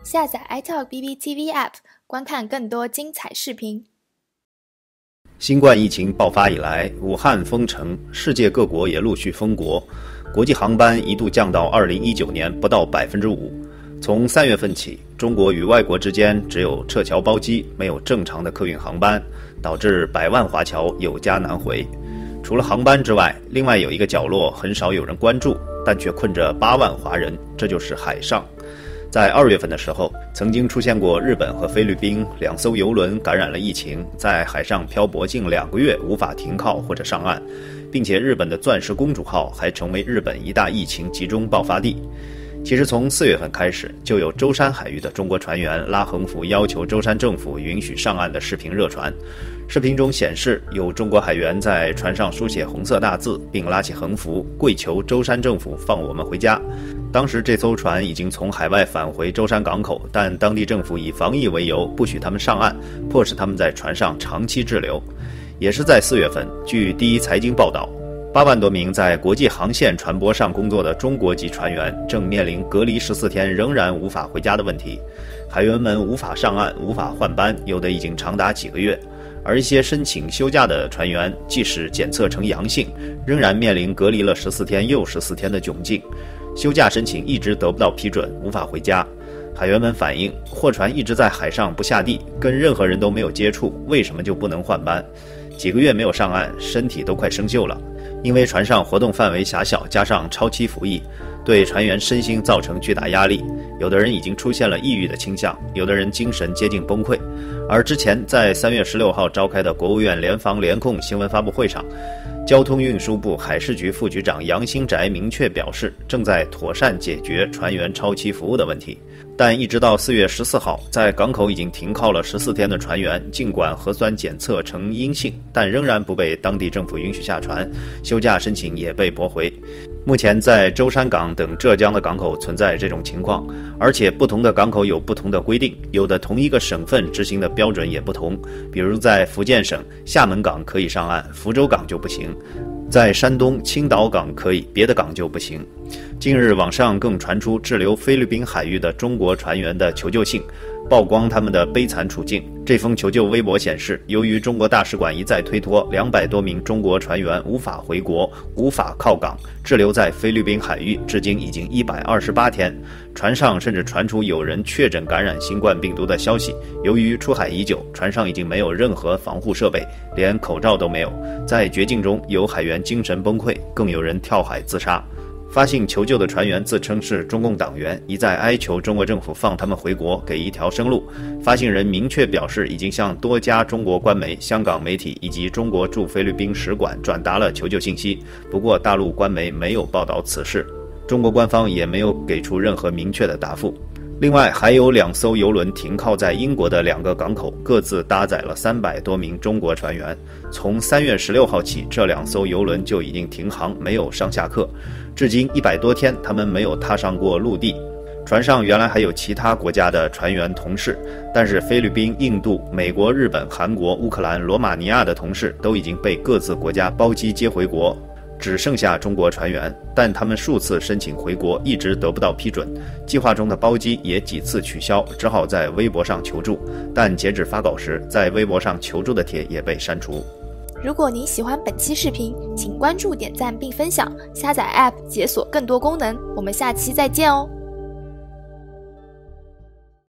下载 iTalk BBTV App， 观看更多精彩视频。 新冠疫情爆发以来，武汉封城，世界各国也陆续封国，国际航班一度降到2019年不到 5%。从3月份起，中国与外国之间只有撤侨包机，没有正常的客运航班，导致百万华侨有家难回。除了航班之外，另外有一个角落很少有人关注，但却困着8万华人，这就是海上。在2月份的时候，曾经出现过日本和菲律宾2艘邮轮感染了疫情，在海上漂泊近2个月，无法停靠或者上岸，并且日本的钻石公主号还成为日本一大疫情集中爆发地。其实从4月份开始，就有舟山海域的中国船员拉横幅要求舟山政府允许上岸的视频热传。视频中显示，有中国海员在船上书写红色大字，并拉起横幅，跪求舟山政府放我们回家。当时这艘船已经从海外返回舟山港口，但当地政府以防疫为由，不许他们上岸，迫使他们在船上长期滞留。也是在4月份，据第一财经报道，8万多名在国际航线船舶上工作的中国籍船员正面临隔离14天仍然无法回家的问题。海员们无法上岸，无法换班，有的已经长达几个月。而一些申请休假的船员，即使检测呈阳性，仍然面临隔离了14天又14天的窘境。休假申请一直得不到批准，无法回家。海员们反映，货船一直在海上不下地，跟任何人都没有接触，为什么就不能换班？几个月没有上岸，身体都快生锈了。因为船上活动范围狭小，加上超期服役，对船员身心造成巨大压力。有的人已经出现了抑郁的倾向，有的人精神接近崩溃。而之前在3月16号召开的国务院联防联控新闻发布会上，交通运输部海事局副局长杨兴宅明确表示，正在妥善解决船员超期服务的问题。但一直到4月14号，在港口已经停靠了14天的船员，尽管核酸检测呈阴性，但仍然不被当地政府允许下船，休假申请也被驳回。目前在舟山港等浙江的港口存在这种情况，而且不同的港口有不同的规定，有的同一个省份执行的标准也不同。比如在福建省，厦门港可以上岸，福州港就不行；在山东，青岛港可以，别的港就不行。近日网上更传出滞留菲律宾海域的中国船员的求救信，曝光他们的悲惨处境。这封求救微博显示，由于中国大使馆一再推脱，200多名中国船员无法回国，无法靠港，滞留在菲律宾海域，至今已经128天。船上甚至传出有人确诊感染新冠病毒的消息。由于出海已久，船上已经没有任何防护设备，连口罩都没有。在绝境中，有海员精神崩溃，更有人跳海自杀。发信求救的船员自称是中共党员，一再哀求中国政府放他们回国，给一条生路。发信人明确表示，已经向多家中国官媒、香港媒体以及中国驻菲律宾使馆转达了求救信息。不过，大陆官媒没有报道此事，中国官方也没有给出任何明确的答复。另外，还有2艘邮轮停靠在英国的2个港口，各自搭载了300多名中国船员。从3月16号起，这2艘邮轮就已经停航，没有上下客。至今100多天，他们没有踏上过陆地。船上原来还有其他国家的船员同事，但是菲律宾、印度、美国、日本、韩国、乌克兰、罗马尼亚的同事都已经被各自国家包机接回国。只剩下中国船员，但他们数次申请回国，一直得不到批准。计划中的包机也几次取消，只好在微博上求助。但截止发稿时，在微博上求助的帖也被删除。 如果您喜欢本期视频，请关注、点赞并分享，下载 App 解锁更多功能。我们下期再见哦。